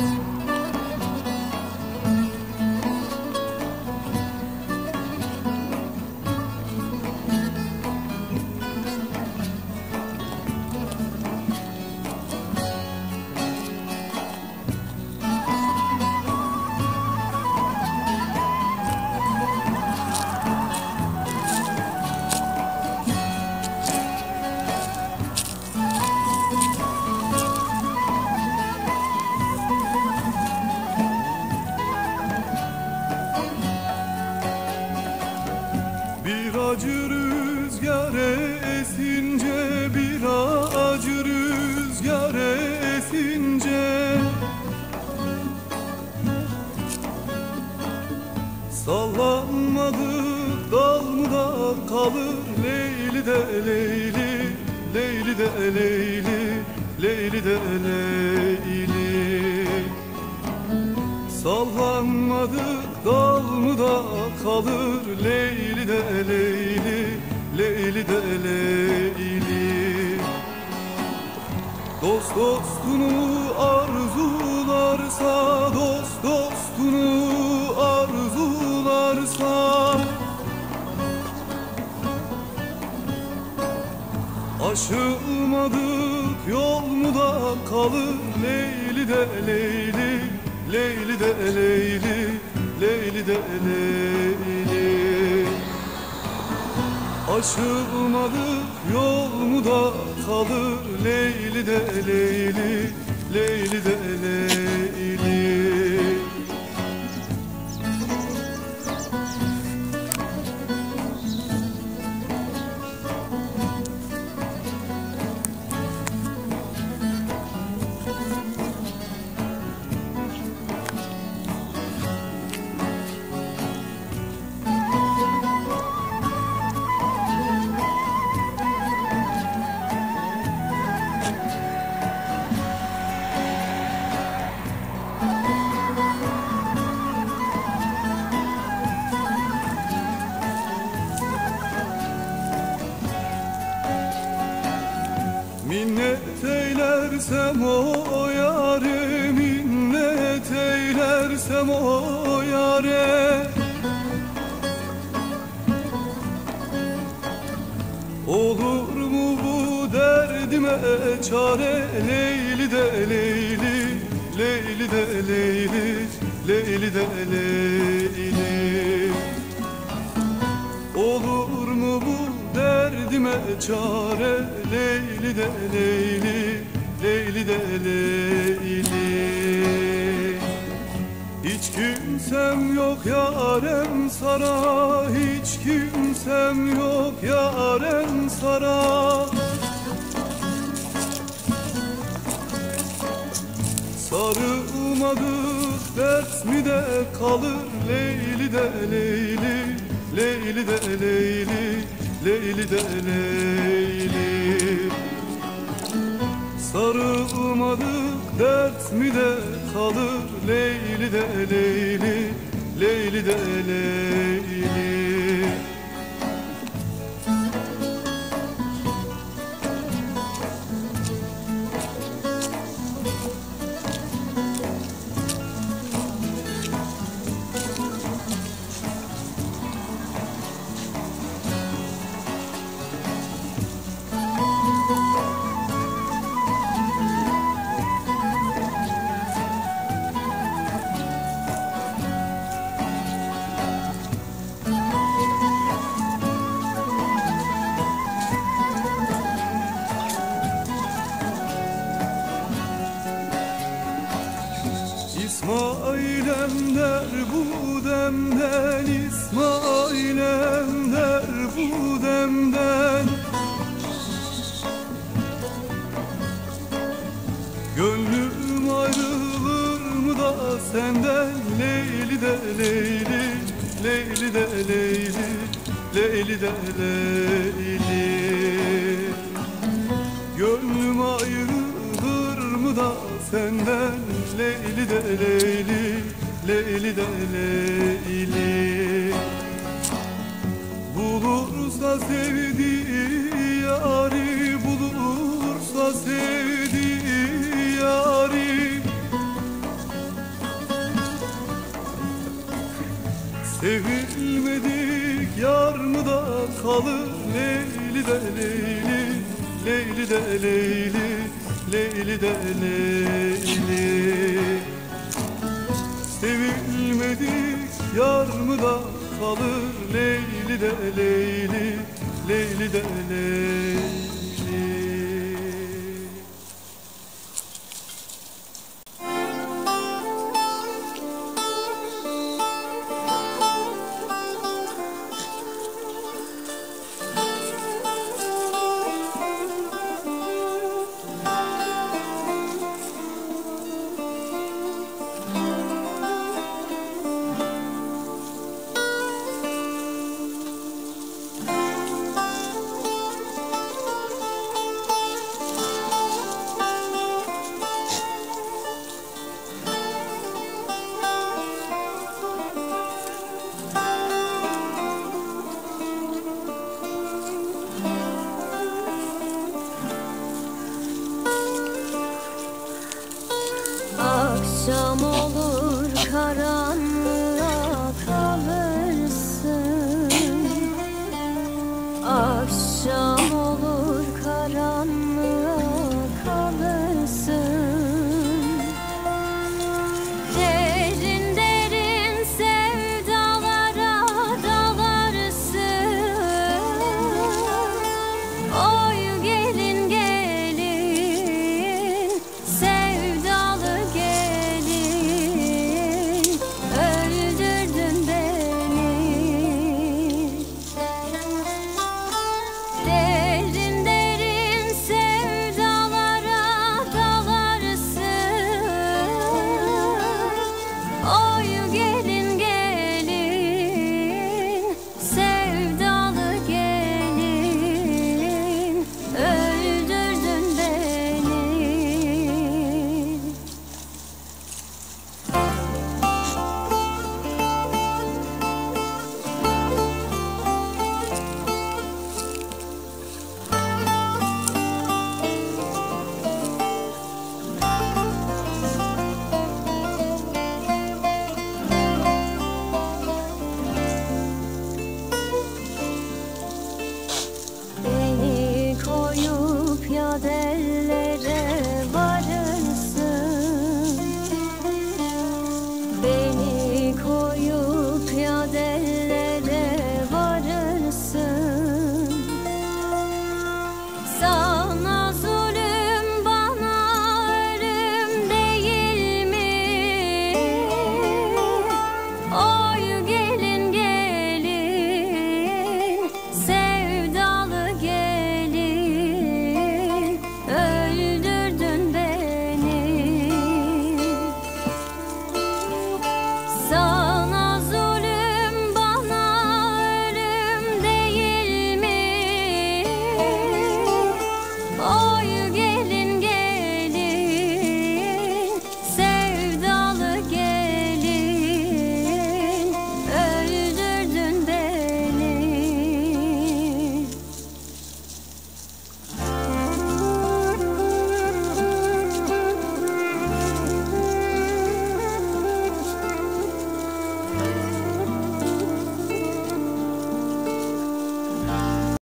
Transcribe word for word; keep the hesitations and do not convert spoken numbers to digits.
acı rüzgar esince, bir acı rüzgar esince, sallanmadık dal mı da kalır Leyli de Leyli, Leyli de Leyli, Leyli de Leyli. Sallanmadık dal mı da kalır Leyli de Leyli, Leyli de Leyli. Dost dostunu arzularsa, dost dostunu arzularsa, aşılmadık yol mu da kalır Leyli de Leyli, Leyli de Leyli, Leyli de Leyli. Aşılmadık yol mu da kalır Leyli de Leyli, Leyli de Leyli. Minnet eylersem o yâre, minnet eylersem o yâre, olur mu bu derdime çare Leyli de Leyli, Leyli de Leyli, Leyli de Leyli. Olur mu bu derdime çare Leyli de Leyli, Leyli de Leyli. Hiç kimsem yok yarem sara, hiç kimsem yok yarem sara. Sarılmadık dert mi de kalır Leyli de Leyli, Leyli de Leyli, Leyli de Leyli. Sarılmadık dert mi de kalır Leyli de Leyli, Leyli de Leyli. İsmail'em der bu demden, İsmail'em der bu demden. Gönlüm ayrılır mı da senden Leyli de Leyli, Leyli de Leyli, Leyli de Leyli. Gönlüm ayrılır mı da senden Leyli de Leyli, Leyli de Leyli. Bulursa sevdiği yari, bulursa sevdiği yari, Sevilmedik yar mı da kalır Leyli de Leyli, Leyli de Leyli, Leyli de Leyli. Sevilmedik yar mı da kalır Leyli de Leyli, Leyli de Leyli. Akşam olur kara